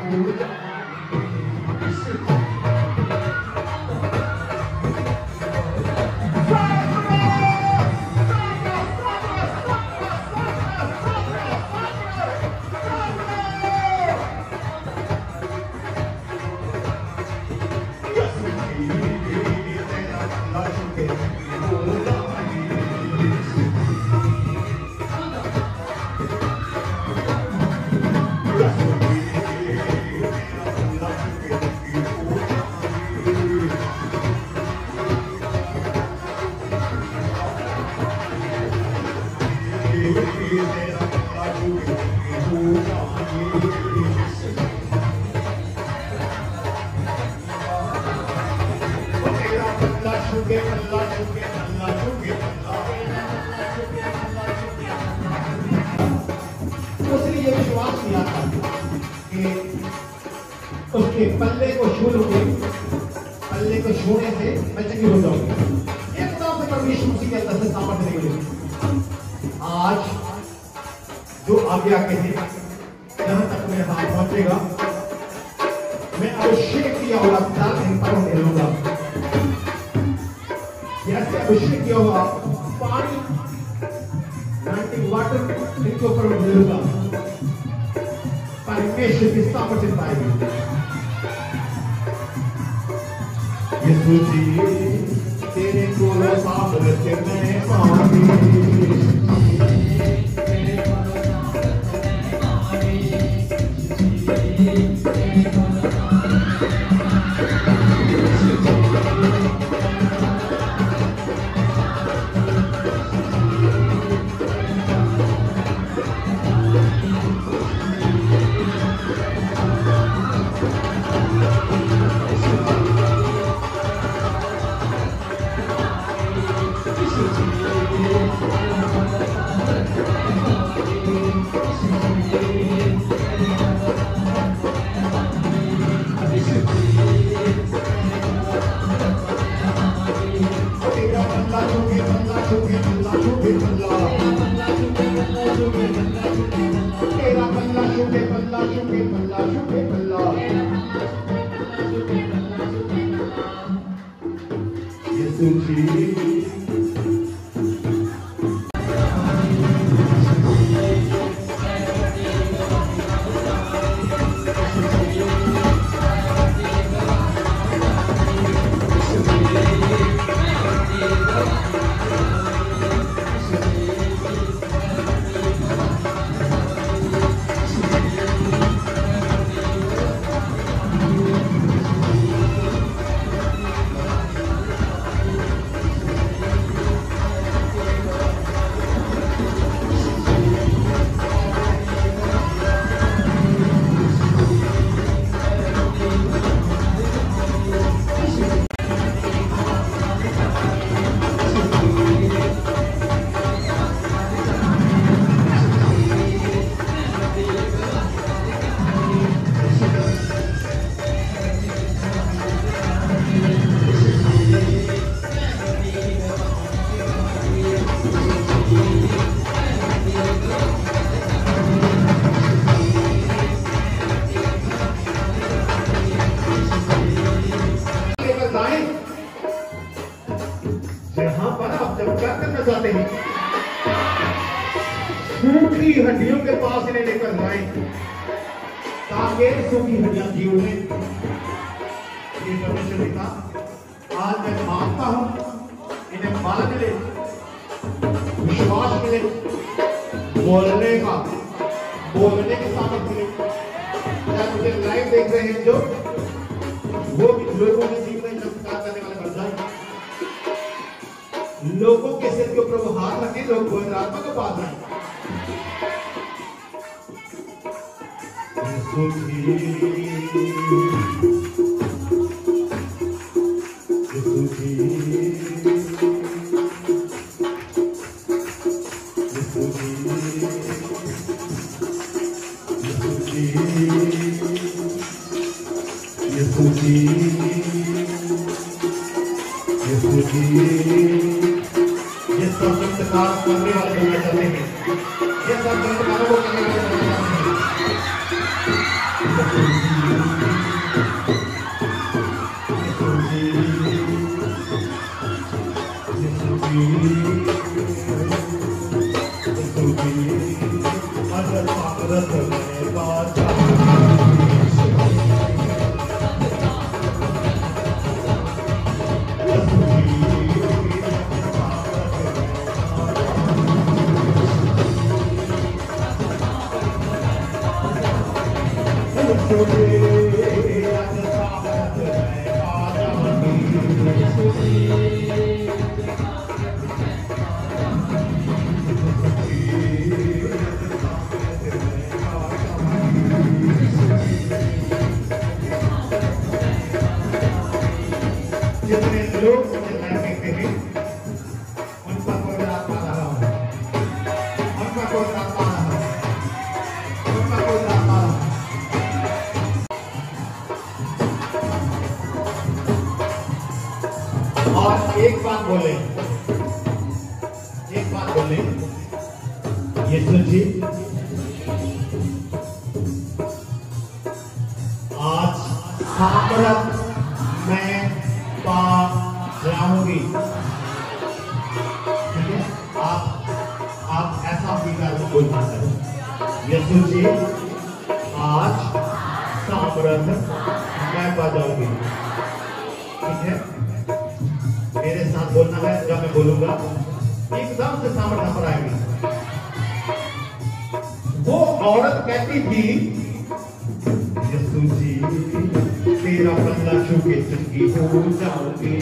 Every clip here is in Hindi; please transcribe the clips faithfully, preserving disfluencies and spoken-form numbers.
उसने ये विश्वास किया था कि उसके पल्ले को छू लूंगे, पल्ले को छूने से मैं चंगी हो जाऊंगी। एकदम से परमेश्वर उसी के अंदर से सामर्थ्य निकली। आज जो आज्ञा के हैं जहां तक मेरे हाथ पहुंचेगा मैं अभिषेक किया हुआ दान इन पर मिलूंगा। जैसे अभिषेक किया हुआ पानी वाटर इनके ऊपर मिलूंगा, परमेश्वर की सामर्थ्य पाएगी। यीशु जी तेरे को सामर्थ्य में पाऊंगी, सूखी हड्डियों के पास इन्हें लेकर जाए ताकि सूखी हड्डियां जी उठे। ये परमेश्वर पिता आज मैं मांगता हूं इन्हें बल मिले, विश्वास मिले, बोलने का बोलने की सामर्थ्य मिले। क्या मुझे लाइव देख रहे हैं जो वो भी लोगों के जीवन में चमत्कार करने वाले बन जाए। लोगों के सिर के ऊपर वो हाथ रखें, लोग पवित्र आत्मा को पास आए। यीशु जी यीशु जी यीशु जी यीशु जी यीशु जी यीशु जी ये सब चमत्कार करने वाले बनना चाहते हैं, ये सब चमत्कारों को करने वाले बनना चाहते हैं। सामरथ में बाजा जितने लोग मुझे लाइव देखते हैं उनका कोई रात पा रहा हूँ, उनका कोई रात पा रहा हूँ, उनका कोई रात पा रहा हूँ। और एक बात बोले, एक बात बोले, यीशु जी आज सामरथ में पा जाऊंगी। ठीक है, आप आप ऐसा स्वीकार बोल पाते हो, यीशु जी आज सामरथ मैं पा जाऊंगी। ठीक है, मेरे साथ बोलना है, जब मैं बोलूंगा एकदम से सामर्थ पर आएगी। वो औरत कहती थी यीशु जी तेरा बदला छू के चंगी हो जाऊंगी।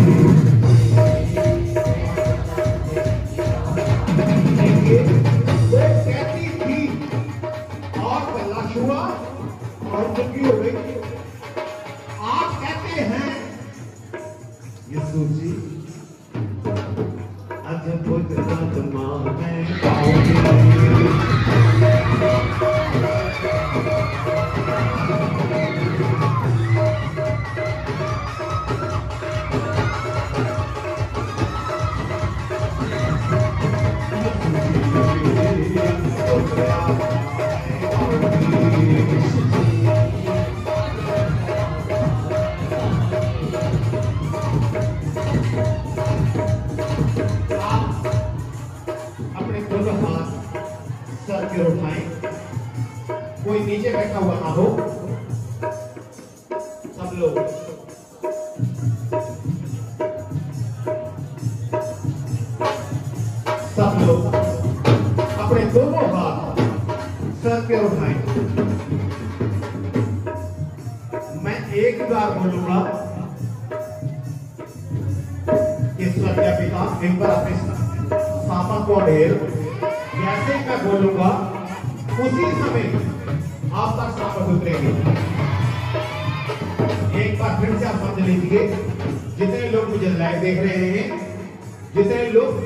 वो कहती थी और बदला छुआ और चंगी हो गई। आप कहते हैं यीशु जी अद्भुत आत्मा में पाऊंगी। कोई नीचे बैठा हुआ ना हो, सब लोग सब लोग अपने दोनों हाथ सर पे उठाएं। मैं एक बार बोलूंगा, ईश्वर के पिता इन पर अपने सामर्थ को ढेर, जैसे मैं बोलूंगा उसी समय आप तक सामर्थ उतरेंगे। एक बार फिर से आप समझ लीजिए, जितने लोग मुझे लाइव देख रहे हैं, जितने लोग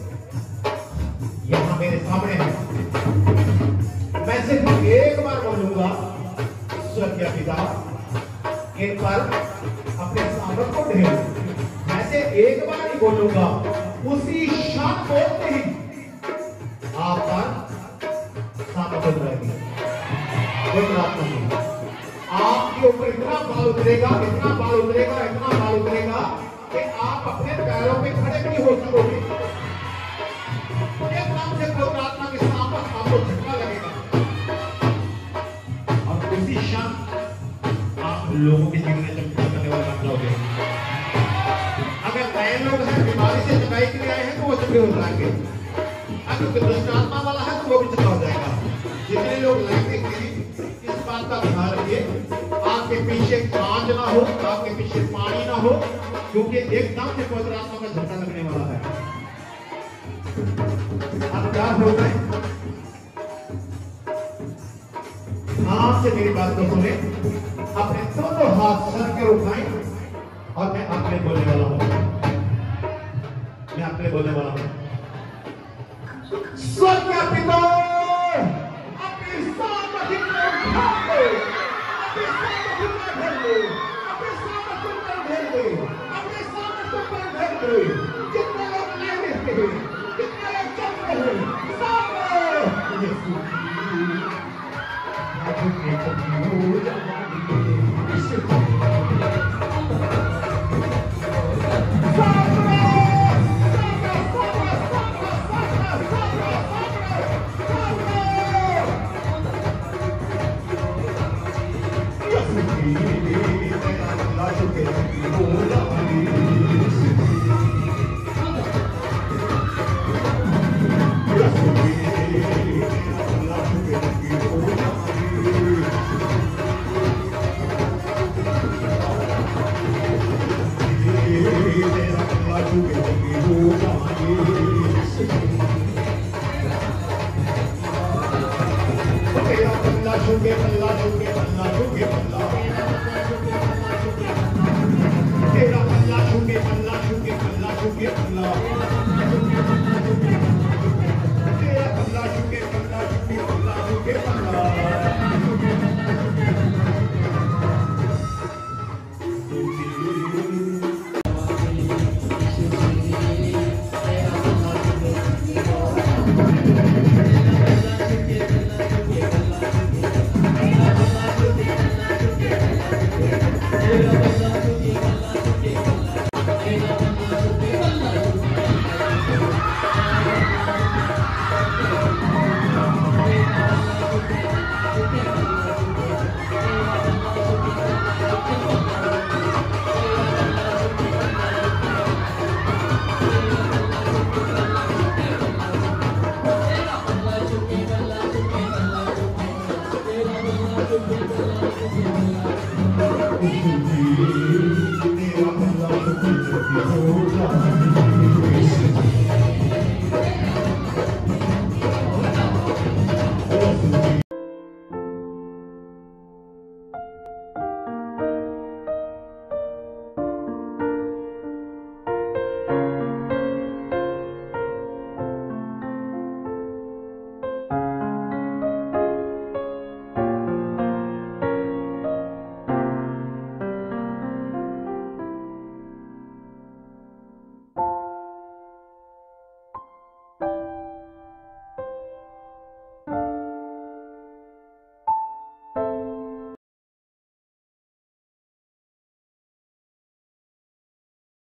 यहां मेरे सामने हैं, मैं सिर्फ एक बार बोलूंगा स्वर्गीय पिता इन पर अपने सामर्थ को ढेर। ऐसे एक बार ही बोलूंगा, उसी क्षण बोलते ही आप पर सामर्थ उतरेगी। कोई बात नहीं, आपके ऊपर इतना बाल उतरेगा, इतना बाल उतरेगा, इतना बाल उतरेगा कि आप अपने पैरों पे खड़े नहीं हो सकोगे। एकदम से पवित्र आत्मा के सामर्थ आपको झटका लगेगा और उसी क्षण आप लोगों के जीवन में चमत्कार करने वाले बन जाओगे। अगर नए लोग हैं, बीमारी से चंगाई के लिए आए हैं, तो वो चंगे हो जाएंगे। अगर दुष्ट आत्मा वाला है तो वो भी चंगा हो जाएगा। जितने लोग लाइन देखते हैं, इस बात का ध्यान रखिए, आपके पीछे कांच ना हो, आपके पीछे पानी ना हो, क्योंकि एकदम से पवित्र आत्मा का झटका लगने वाला है। आप क्या हो गए? आप से मेरी बात को सुने, अपने दोनों हाथ सर के उठाएं और मैं आपके बोलने वाला हूं, मैं आपके बोलने वाला हूं। स्वर्गीय पिता, अपनी सामर्थ को उठा दो, अपनी सामर्थ को भर दो, अपनी सामर्थ को भर दो, अपनी सामर्थ को भर दो। जितने लोग नहीं देखते हैं, जितने लोग चल रहे हैं, सामर्थ यीशु झुके पल्ला झुके पल्ला झुके पल्ला तेरा पल्ला झुके पल्ला झुके पल्ला झुके पल्ला तेरा पल्ला झुके पल्ला झुके पल्ला झुके पल्ला